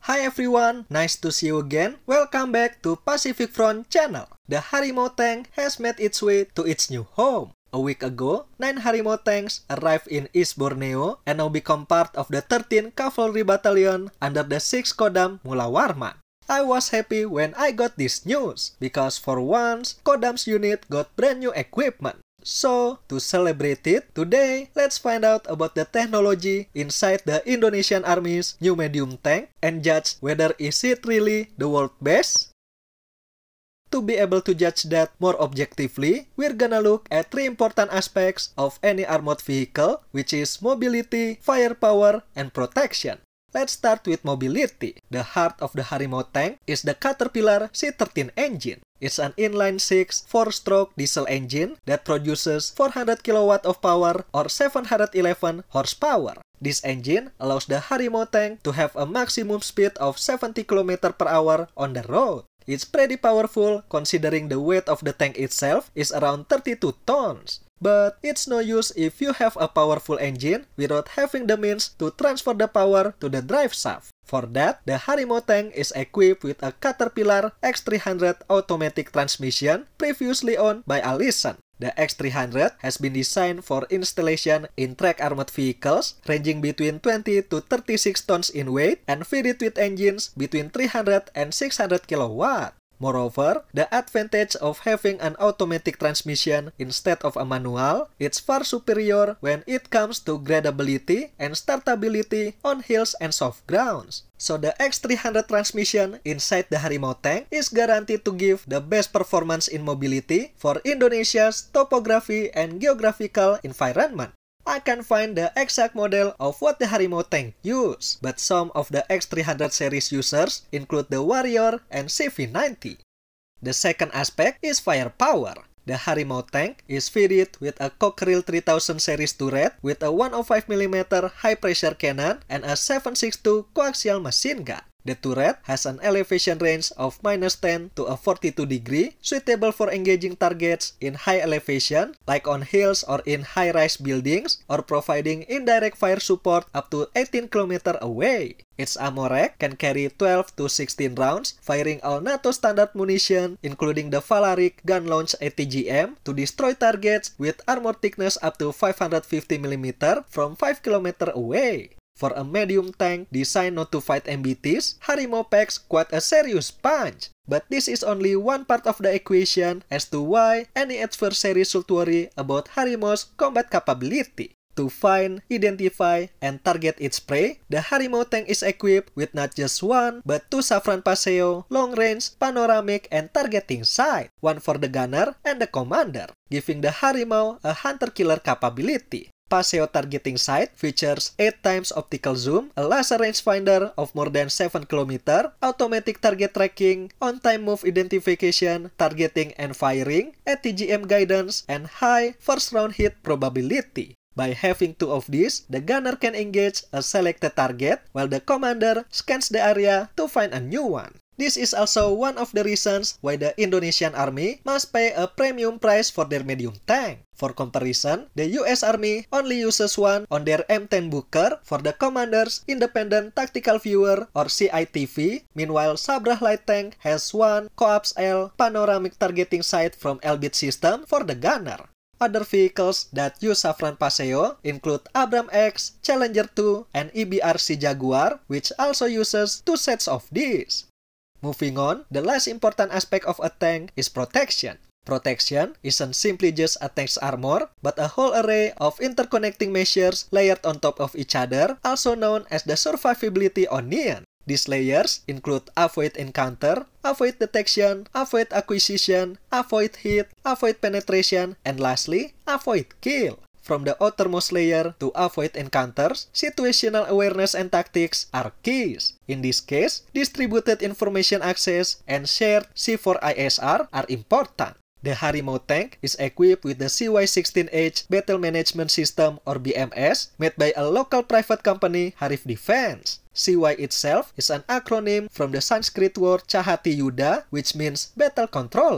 Hi everyone, nice to see you again. Welcome back to Pacific Front channel. The Harimau tank has made its way to its new home. A week ago, 9 Harimau tanks arrived in East Borneo and now become part of the 13th Cavalry Battalion under the 6th Kodam Mula Warman. I was happy when I got this news, because for once, Kodam's unit got brand new equipment. So, to celebrate it, today, let's find out about the technology inside the Indonesian Army's new medium tank and judge whether is it really the world best. To be able to judge that more objectively, we're gonna look at 3 important aspects of any armored vehicle, which is mobility, firepower, and protection. Let's start with mobility. The heart of the Harimau tank is the Caterpillar C13 engine. It's an inline-6 4-stroke diesel engine that produces 400 kilowatt of power or 711 horsepower. This engine allows the Harimau tank to have a maximum speed of 70 km per hour on the road. It's pretty powerful considering the weight of the tank itself is around 32 tons. But it's no use if you have a powerful engine without having the means to transfer the power to the drive shaft. For that, the Harimau tank is equipped with a Caterpillar X300 automatic transmission previously owned by Allison. The X300 has been designed for installation in track armored vehicles ranging between 20 to 36 tons in weight and fitted with engines between 300 and 600 kilowatt. Moreover, the advantage of having an automatic transmission instead of a manual is far superior when it comes to gradability and startability on hills and soft grounds. So the X300 transmission inside the Harimau tank is guaranteed to give the best performance in mobility for Indonesia's topography and geographical environment. I can't find the exact model of what the Harimau tank use, but some of the X300 series users include the Warrior and CV90. The second aspect is firepower. The Harimau tank is fitted with a Cockerill 3000 series turret with a 105mm high-pressure cannon and a 7.62 coaxial machine gun. The turret has an elevation range of -10 to a 42 degree, suitable for engaging targets in high elevation, like on hills or in high-rise buildings, or providing indirect fire support up to 18 km away. Its ammo rack can carry 12 to 16 rounds, firing all NATO standard munition, including the Valaric gun launch ATGM, to destroy targets with armor thickness up to 550mm from 5 km away. For a medium tank designed not to fight MBTs, Harimau packs quite a serious punch. But this is only one part of the equation as to why any adversary should worry about Harimau's combat capability. To find, identify, and target its prey, the Harimau tank is equipped with not just one, but 2 Safran Paseo, long-range, panoramic, and targeting sight, one for the gunner and the commander, giving the Harimau a hunter-killer capability. Paseo targeting sight features 8 times optical zoom, a laser rangefinder of more than 7 km, automatic target tracking, on-time move identification, targeting and firing, ATGM guidance, and high first round hit probability. By having 2 of these, the gunner can engage a selected target while the commander scans the area to find a new one. This is also one of the reasons why the Indonesian Army must pay a premium price for their medium tank. For comparison, the US Army only uses one on their M10 Booker for the commander's Independent Tactical Viewer or CITV. Meanwhile, Sabrah Light Tank has one Coaps L panoramic targeting sight from Elbit system for the gunner. Other vehicles that use Safran Paseo include Abram X, Challenger 2, and EBRC Jaguar, which also uses 2 sets of these. Moving on, the last important aspect of a tank is protection. Protection isn't simply just a tank's armor, but a whole array of interconnecting measures layered on top of each other, also known as the survivability onion. These layers include avoid encounter, avoid detection, avoid acquisition, avoid hit, avoid penetration, and lastly, avoid kill. From the outermost layer to avoid encounters, situational awareness and tactics are keys. In this case, distributed information access and shared C4ISR are important. The Harimau tank is equipped with the CY16H Battle Management System or BMS made by a local private company, Harif Defense. CY itself is an acronym from the Sanskrit word Chahati Yuddha, which means battle controller.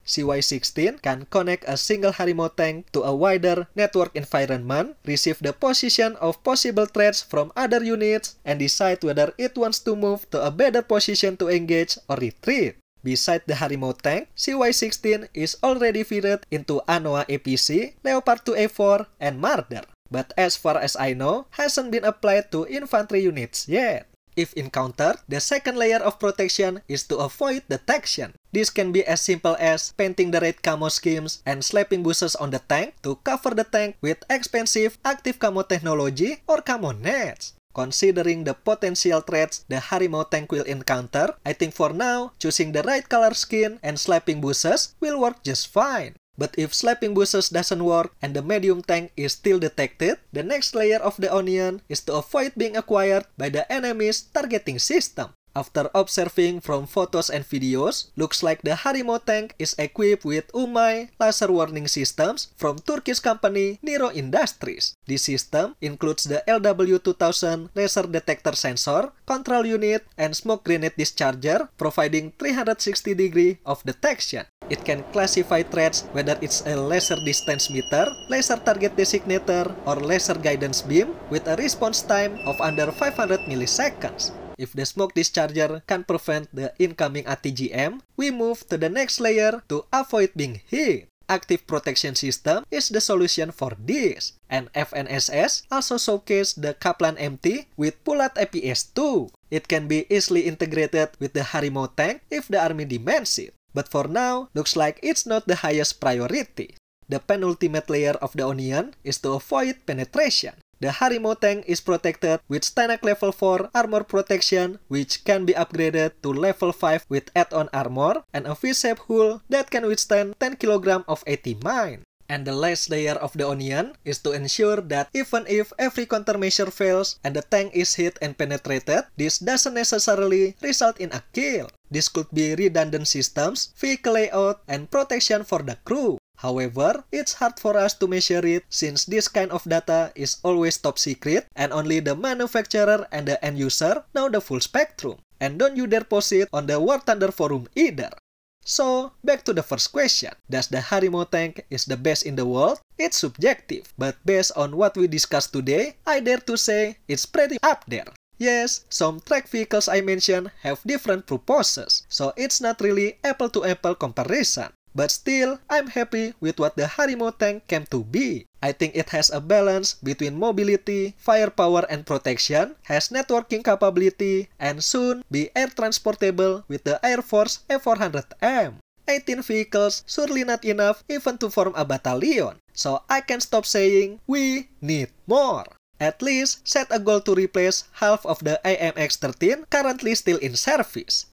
CY16 can connect a single Harimau tank to a wider network environment, receive the position of possible threats from other units, and decide whether it wants to move to a better position to engage or retreat. Besides the Harimau tank, CY16 is already fitted into Anoa APC, Leopard 2A4, and Marder, but as far as I know, hasn't been applied to infantry units yet. If encountered, the second layer of protection is to avoid detection. This can be as simple as painting the red camo schemes and slapping bushes on the tank to cover the tank with expensive active camo technology or camo nets. Considering the potential threats the Harimau tank will encounter, I think for now, choosing the right color skin and slapping bushes will work just fine. But if slapping bushes doesn't work and the medium tank is still detected, the next layer of the onion is to avoid being acquired by the enemy's targeting system. After observing from photos and videos, looks like the Harimau tank is equipped with UMAI laser warning systems from Turkish company Niro Industries. This system includes the LW2000 laser detector sensor, control unit, and smoke grenade discharger, providing 360 degree of detection. It can classify threats whether it's a laser distance meter, laser target designator, or laser guidance beam with a response time of under 500 milliseconds. If the smoke discharger can prevent the incoming ATGM, we move to the next layer to avoid being hit. Active Protection System is the solution for this, and FNSS also showcased the Kaplan MT with Pulat APS-2. It can be easily integrated with the Harimau tank if the army demands it, but for now, looks like it's not the highest priority. The penultimate layer of the onion is to avoid penetration. The Harimau tank is protected with Stanak level 4 armor protection, which can be upgraded to level 5 with add-on armor and a V-shaped hull that can withstand 10 kg of AT mine. And the last layer of the onion is to ensure that even if every countermeasure fails and the tank is hit and penetrated, this doesn't necessarily result in a kill. This could be redundant systems, vehicle layout, and protection for the crew. However, it's hard for us to measure it since this kind of data is always top secret and only the manufacturer and the end user know the full spectrum. And don't you dare post it on the War Thunder forum either. So, back to the first question. Does the Harimau tank is the best in the world? It's subjective, but based on what we discussed today, I dare to say it's pretty up there. Yes, some track vehicles I mentioned have different purposes, so it's not really apple-to-apple comparison. But still, I'm happy with what the Harimau tank came to be. I think it has a balance between mobility, firepower, and protection, has networking capability, and soon be air transportable with the Air Force A400M. 18 vehicles surely not enough even to form a battalion, so I can stop saying we need more. At least set a goal to replace half of the AMX-13 currently still in service.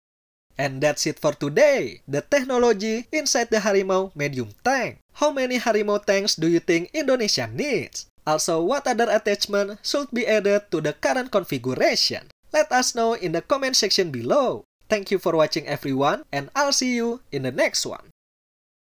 And that's it for today, the technology inside the Harimau medium tank. How many Harimau tanks do you think Indonesia needs? Also, what other attachment should be added to the current configuration? Let us know in the comment section below. Thank you for watching everyone, and I'll see you in the next one.